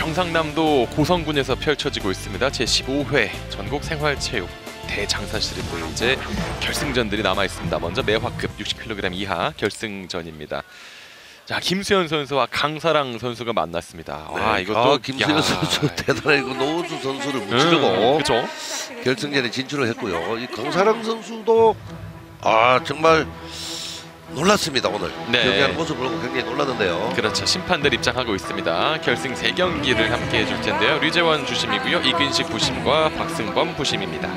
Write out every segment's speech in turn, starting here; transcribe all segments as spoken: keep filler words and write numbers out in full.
경상남도 고성군에서 펼쳐지고 있습니다. 제십오 회 전국생활체육 대장사시리즈 이제 결승전들이 남아 있습니다. 먼저 매화급 육십 킬로그램 이하 결승전입니다. 자, 김수현 선수와 강사랑 선수가 만났습니다. 네, 와, 이것도 아, 김수현 선수 대단하고 노우수 선수를 무찌르고 음, 그렇죠. 결승전에 진출을 했고요. 이 강사랑 선수도 아 정말 놀랐습니다. 오늘 네. 경기하는 모습을 보고 굉장히 놀랐는데요. 그렇죠. 심판들 입장하고 있습니다. 결승 세 경기를 함께 해줄 텐데요. 류재원 주심이고요. 이근식 부심과 박승범 부심입니다.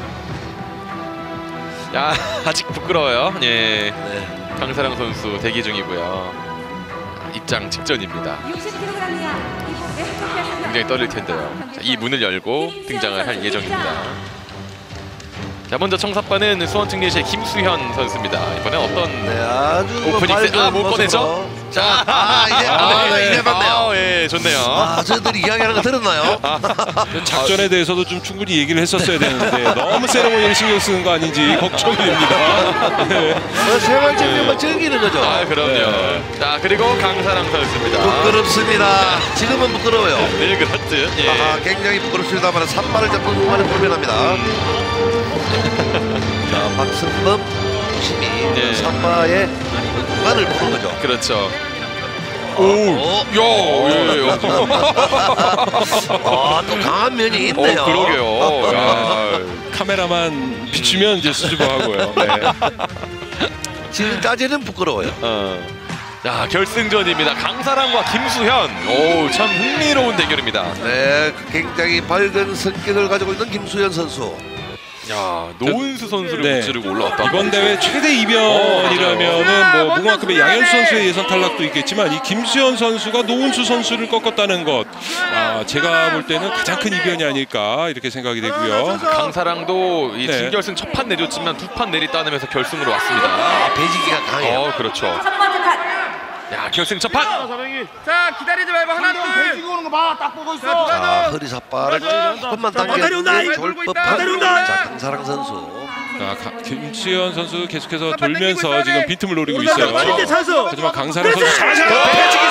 야, 아직 부끄러워요. 예, 네. 강사랑 선수 대기 중이고요. 입장 직전입니다. 굉장히 떨릴 텐데요. 자, 이 문을 열고 등장을 할 예정입니다. 자, 먼저 청사빠는 수원특례시의 김수현 선수입니다. 이번엔 어떤 네, 아주 오프닝 세... 아, 못 꺼내죠? 자, 아, 이제 아, 아, 네, 이제 맞네요. 아, 예, 좋네요. 아, 저희들이 이야기하는 거 들었나요? 작전에 대해서도 좀 충분히 얘기를 했었어야 되는데 너무 세레모니를 신경 쓰는 거 아닌지 걱정이 됩니다. 네. 뭐 생활체육만 즐기는 거죠. 아, 그럼요. 네. 자, 그리고 강사랑 선수입니다. 부끄럽습니다. 지금은 부끄러워요. 네, 그렇듯. 예. 아, 굉장히 부끄럽습니다만 삼발을 잡고 후반에 불변합니다. 자, 박승범 심이 네. 삼바의 공간을 보는 거죠. 그렇죠. 오, 어? 야, 예, 예. 아, 또 강한 면이 있네요. 어, 그러게요. 야. 카메라만 비추면 이제 수줍어하고요. 네. 지금까지는 부끄러워요. 어. 자, 결승전입니다. 강사랑과 김수현. 오, 참 흥미로운 대결입니다. 네, 굉장히 밝은 성격을 가지고 있는 김수현 선수. 야, 노은수 선수를 네. 무찌르고 올라왔다. 이번 대회 최대 이변이라면은 뭐 무궁화급의 양현수 선수의 예선 탈락도 있겠지만 이 김수현 선수가 노은수 선수를 꺾었다는 것, 아, 제가 볼 때는 가장 큰 이변이 아닐까 이렇게 생각이 되고요. 강사랑도 이 네. 준결승 첫 판 내줬지만 두 판 내리 따내면서 결승으로 왔습니다. 아, 배지기가 강해요. 어, 그렇죠. 야, 결승 첫 판. 자, 기다리지 말고 하나 둘. 배지기 오는 거 봐. 딱 보고 있어. 자, 허리 삿발을 조금만 당겨주면 좋을 법한 자, 강사랑 선수. 자, 가, 김수현 선수 계속해서 돌면서 지금 빈틈을 노리고 있어요. 하지만 강사랑 선수 잘 배지기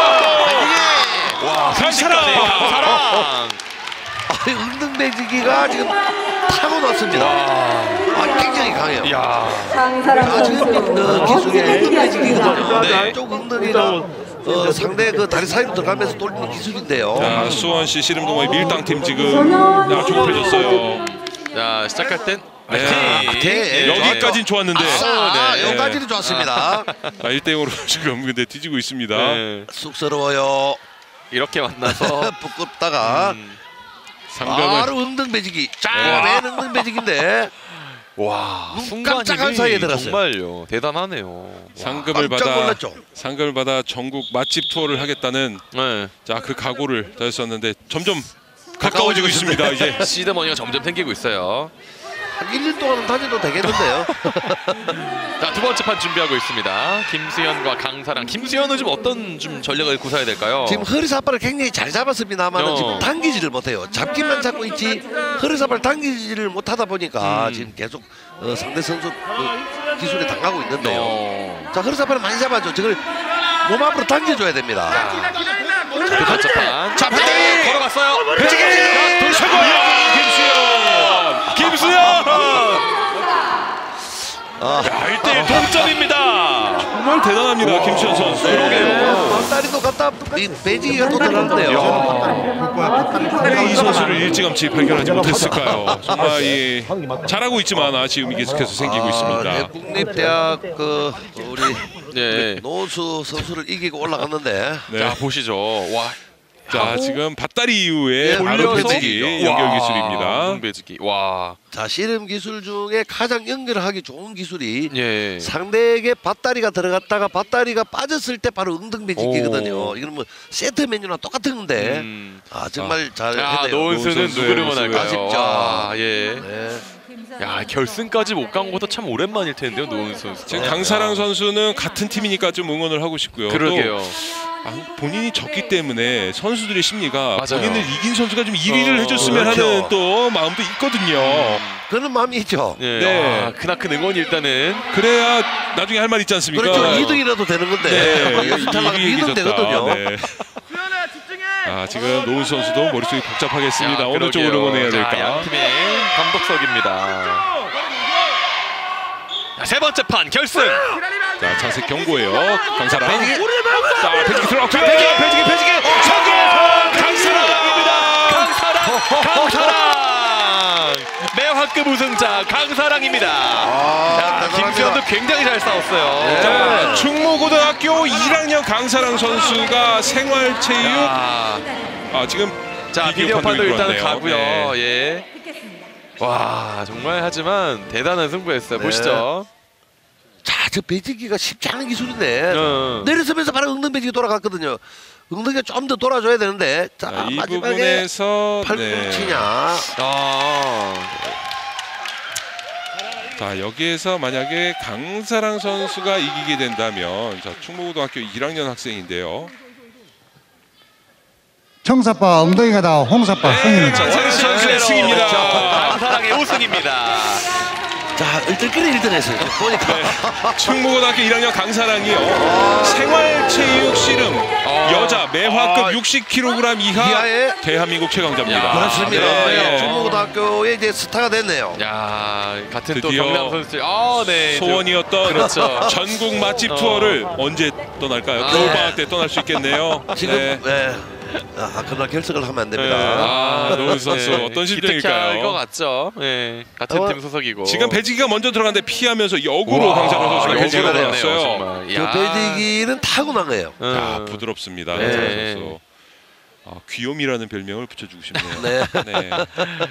성공. 와, 강사랑. 강사랑. 아, 은등 배지기가 지금 타고났습니다. 아, 굉장히 강해요. 야. 아, 지금 있는 기술이 은등 배지기거든요. 네. 쪽 엉덩이가 어, 상대 그 다리 사이로 들어가면서 돌리는 기술인데요. 자, 수원시 씨름동호회 밀당팀 지금 야, 조급해졌어요. 자, 시작할 땐 네. 화이팅! 네. 여기까지는 좋았는데 아, 네. 여기까지는 좋았습니다. 자, 일 대 영으로 지금 근데 뒤지고 있습니다. 네. 쑥스러워요. 이렇게 만나서 부끄럽다가 음, 상병을 바로 은등 배지기. 자, 네. 맨 은등 배지기인데 와, 눈 깜짝한 사이에 들어갔어요. 정말요. 대단하네요. 상금을 깜짝 받아 놀랐죠. 상금을 받아 전국 맛집 투어를 하겠다는 네. 자, 그 각오를 다했었는데 점점 가까워지고 있습니다. 이제 시드머니가 점점 생기고 있어요. 한 일 년 동안은 다녀도 되겠는데요. 자, 두 번째 판 준비하고 있습니다. 김수현과 강사랑. 김수현은 좀 어떤 좀 전략을 구사해야 될까요? 지금 허리 삿발을 굉장히 잘 잡았습니다만 어. 지금 당기지를 못해요. 잡기만 잡고 있지 허리 삿발 당기지를 못하다 보니까 음. 지금 계속 어, 상대 선수 그 기술에 당하고 있는데요. 어. 자, 허리 삿발을 많이 잡아줘. 저걸 몸 앞으로 당겨줘야 됩니다. 두 번째 판. 자, 반대 걸어갔어요. 배지기. 최고! 김수현! 김수현! 아, 야, 일 대 일 동점입니다. 정말 대단합니다, 김수현 선수. 그러게요. 뒷다리도 갖다 이 배지기가 또 들어가는데요. 왜 이 선수를 일찌감치 발견하지 못했을까요? 정말 이 잘하고 있지만 아쉬움이 계속해서 생기고 있습니다. 네, 국립대학 그 우리 네. 노수 선수를 이기고 올라갔는데 네. 자, 보시죠. 와. 자, 지금 밧다리 이후에 예, 바로 돌려서 배지기 연결 기술입니다. 와, 배지기. 와. 자, 씨름 기술 중에 가장 연결하기 좋은 기술이 예. 상대에게 밧다리가 들어갔다가 밧다리가 빠졌을 때 바로 응등배지기거든요. 오. 이건 뭐 세트 메뉴나 똑같은 건데 음. 아 정말 잘 야, 했네요. 노은수는 노은수 누구를 선수의 원할까요? 아쉽죠. 아, 예. 네. 야, 결승까지 못 간 것도 참 오랜만일 텐데요, 노은수 선수. 지금 강사랑 선수는 같은 팀이니까 좀 응원을 하고 싶고요. 그러게요. 또 아, 본인이 졌기 때문에 선수들의 심리가 맞아요. 본인을 이긴 선수가 좀 일 위를 어, 해줬으면 그렇죠. 하는 또 마음도 있거든요. 그런 마음이 있죠. 예. 네. 아, 크나큰 응원이 일단은. 그래야 나중에 할 말 있지 않습니까? 그렇죠. 이 등이라도 되는 건데 네, 연습 탈락하면 이 등 되거든요. 네. 수현아 집중해. 아, 지금 노은수 선수도 머릿속이 복잡하겠습니다. 야, 어느 그러게요. 쪽으로 보내야 자, 될까? 양팀의 감독석입니다. 자, 세 번째 판 결승. 자, 자색 경고예요. 강사랑. 배지기. 자, 배지기 들어갔고요. 배지기, 배지기, 배지기. 성공! 강사랑입니다. 강사랑, 강사랑. 매화급 우승자 강사랑입니다. 아, 야, 대단합니다. 김수현도 굉장히 잘 싸웠어요. 자, 충무고등학교 일 학년 강사랑 선수가 생활체육 야, 아, 지금 자 비디오 비디오 판도 판독이 일단 들어왔네요. 가고요. 네. 예. 와 정말 하지만 대단한 승부였어요. 네. 보시죠. 자, 저 배지기가 쉽지 않은 기술인데 어. 내려서면서 바로 엉덩이 배지기 돌아갔거든요. 엉덩이가 좀 더 돌아줘야 되는데 자, 자, 이 마지막에 부분에서 네. 팔꿈치냐. 아, 자, 여기에서 만약에 강사랑 선수가 이기게 된다면 자, 충무고등학교 일 학년 학생인데요. 청사빠 엉덩이가 다 홍사빠 네, 승입니다. 자, 세 선수의 네, 승입니다. 강사랑의 우승입니다. 자, 일등끼리 일 등 했어요. 보니까. 충무고등학교 일 학년 강사랑이요. 생활체육 씨름 여자 매화급 아. 육십 킬로그램 이하 이하의? 대한민국 최강자입니다. 야, 그렇습니다. 네. 예, 중무고등학교의 이제 스타가 됐네요. 야 같은 또 드디어 경남 선수들. 아 네. 소원이었던 그렇죠. 전국 맛집 어. 투어를 언제 떠날까요? 아. 겨울방학 때 떠날 수 있겠네요. 지금 네. 예. 아, 그날 결석을 하면 안 네. 됩니다. 아, 노은수 선수 어떤 심정일까요? 기특할 것 같죠. 예. 같은 어, 팀 소속이고. 지금 배지기가 먼저 들어갔는데 피하면서 역으로 우와, 강사랑 선수가 역으로 배지기가 됐네요, 들어갔어요. 정말. 저 야. 배지기는 타고난 거예요. 음. 자, 부드럽습니다. 네. 강사랑 선수. 아, 귀요미라는 별명을 붙여주고 싶네요. 네. 네.